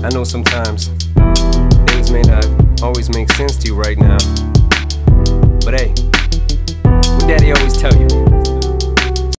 I know sometimes things may not always make sense to you right now, but hey,